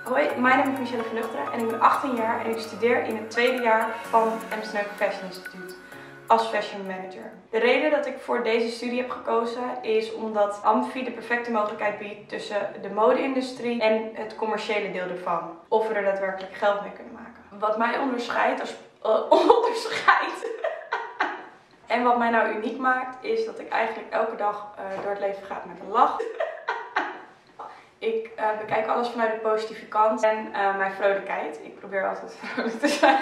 Hoi, mijn naam is Michelle van Luchteren en ik ben 18 jaar en ik studeer in het tweede jaar van Amsterdam Fashion Instituut als fashion manager. De reden dat ik voor deze studie heb gekozen is omdat Amfi de perfecte mogelijkheid biedt tussen de mode-industrie en het commerciële deel ervan. Of we er daadwerkelijk geld mee kunnen maken. Wat mij onderscheidt als en wat mij nou uniek maakt is dat ik eigenlijk elke dag door het leven ga met een lach. Ik bekijk alles vanuit de positieve kant en mijn vrolijkheid. Ik probeer altijd vrolijk te zijn.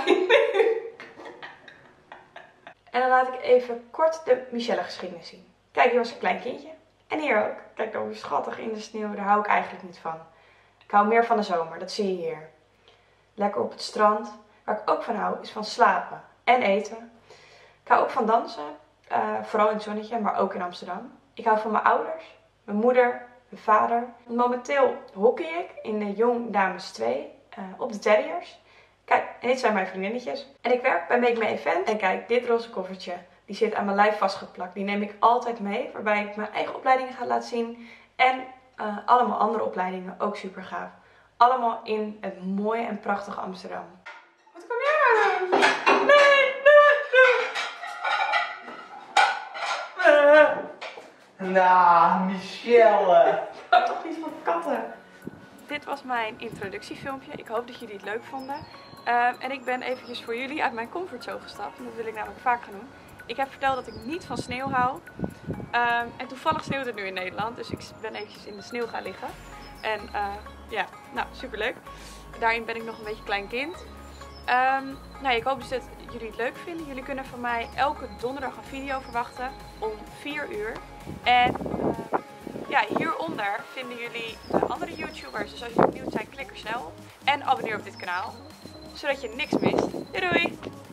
En dan laat ik even kort de Michelle-geschiedenis zien. Kijk, hier was een klein kindje. En hier ook. Kijk, dan schattig in de sneeuw. Daar hou ik eigenlijk niet van. Ik hou meer van de zomer. Dat zie je hier. Lekker op het strand. Waar ik ook van hou, is van slapen en eten. Ik hou ook van dansen. Vooral in het zonnetje, maar ook in Amsterdam. Ik hou van mijn ouders, mijn moeder, mijn vader. Momenteel hockey ik in de Jong Dames 2 op de Terriers. Kijk, en dit zijn mijn vriendinnetjes. En ik werk bij Make Me Event. En kijk, dit roze koffertje, die zit aan mijn lijf vastgeplakt. Die neem ik altijd mee, waarbij ik mijn eigen opleidingen ga laten zien. En allemaal andere opleidingen, ook super gaaf. Allemaal in het mooie en prachtige Amsterdam. Wat kom jij nou doen? Nou, Michelle. Ik hou toch niet van katten. Dit was mijn introductiefilmpje. Ik hoop dat jullie het leuk vonden. En ik ben eventjes voor jullie uit mijn comfortzone gestapt. En dat wil ik namelijk vaak gaan doen. Ik heb verteld dat ik niet van sneeuw hou. En toevallig sneeuwt het nu in Nederland. Dus ik ben eventjes in de sneeuw gaan liggen. En ja, nou, superleuk. Daarin ben ik nog een beetje klein kind. Nou, ik hoop dus dat jullie het leuk vinden. Jullie kunnen van mij elke donderdag een video verwachten om 4 uur. En ja, hieronder vinden jullie de andere YouTubers. Dus als jullie benieuwd zijn, klik er snel op. En abonneer op dit kanaal, zodat je niks mist. Doei doei!